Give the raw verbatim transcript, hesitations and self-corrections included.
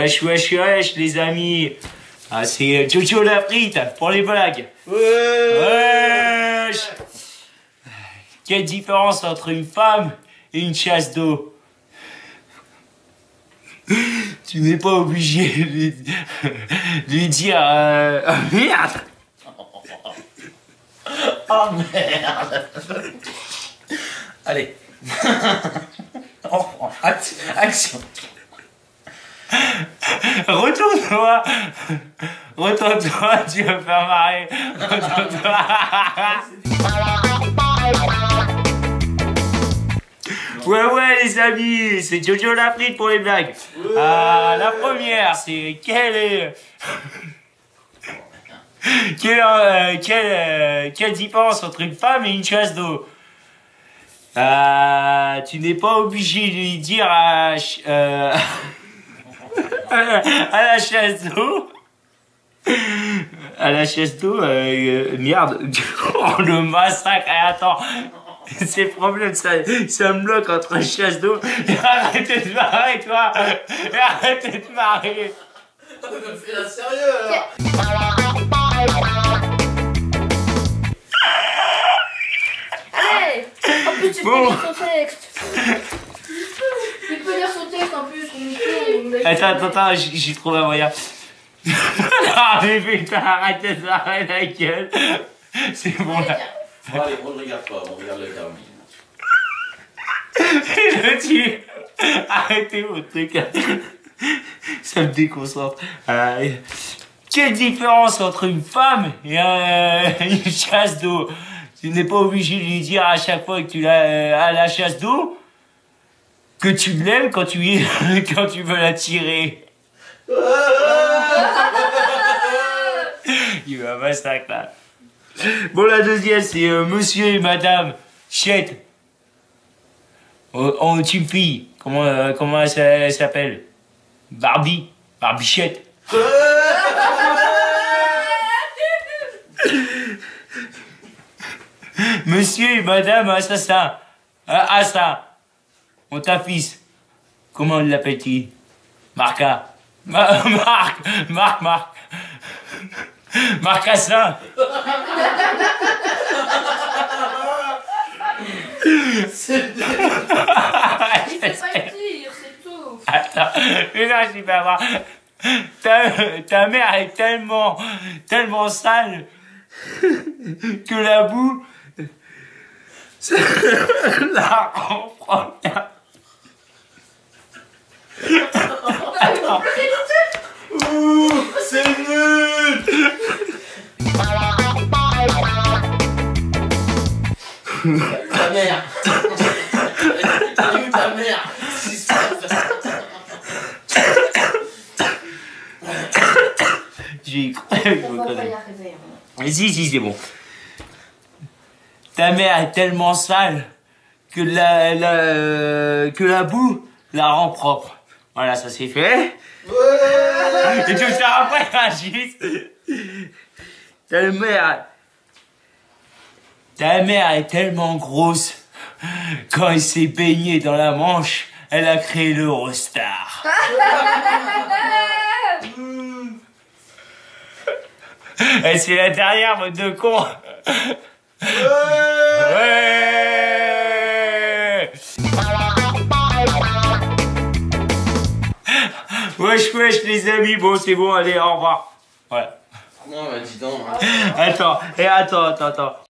Wesh, wesh, wesh, les amis. Ah, c'est Jojo la frite pour les blagues. Ouais. Wesh. Quelle différence entre une femme et une chasse d'eau? Tu n'es pas obligé de lui, de lui dire... Euh... Oh, merde. Oh merde. Allez. On reprend. Action. Retourne-toi. Retourne-toi, tu vas me faire marrer. Retourne-toi. Ouais, ouais, les amis, c'est Jojo la frite pour les blagues. Ouais. Ah, la première, c'est quelle est... quelle, euh, quelle, euh, quelle différence entre une femme et une chasse d'eau? Euh, tu n'es pas obligé de lui dire à, euh, à la chasse d'eau. À la chasse d'eau, euh, merde. Oh, le massacre. Eh, attends. C'est le problème, ça, ça me bloque entre chasse d'eau. Arrêtez de marrer, toi. Arrêtez de marrer. Fais la sérieux, alors. Allez. En plus, tu Bon. peux lire son texte. Tu peux lire son texte, en plus. On est Attends, attends, attends, j'ai trouvé un moyen. Ah, mais putain, arrêtez de marrer la gueule. C'est bon, là. Bon, allez, on ne regarde pas, on regarde le terme. Je tue. Arrêtez vos trucs. Ça me déconcentre. Euh, quelle différence entre une femme et un, une chasse d'eau? Tu n'es pas obligé de lui dire à chaque fois que tu l'as à la chasse d'eau que tu l'aimes quand tu, quand tu veux la tirer. Il va massacre là. Bon, la deuxième, c'est euh, monsieur et madame Chette. Oh, oh, une fille. Comment, euh, comment elle, elle s'appelle? Barbie. Barbichette. Monsieur et madame assassin. Euh, assassin. On ta fils. Comment l'appelle-t-il? Marca. Ma Marc. Marc, Marc. Marcassin. C'est Il fait pas le tir, c'est tout. Attends, mais non, je vais pas voir. Ta, ta mère est tellement, tellement sale que la boue la rend propre. Attends. Ouh, c'est nul. Ta mère. Ta mère. J'ai cru. On va pas y arriver. Mais si, si, c'est bon. Ta mère est tellement sale que la, la, euh, que la boue la rend propre. Voilà, ça c'est fait. Ouais. Et tu me faire après, Ragis. Ta mère... Ta mère est tellement grosse, quand elle s'est baignée dans la Manche, elle a créé l'Eurostar. Et c'est la dernière, mode de con. Ouais. Ouais. Wesh, wesh, les amis. Bon, c'est bon, allez, au revoir. Voilà. Non, bah dis donc. Attends, et attends, attends, attends.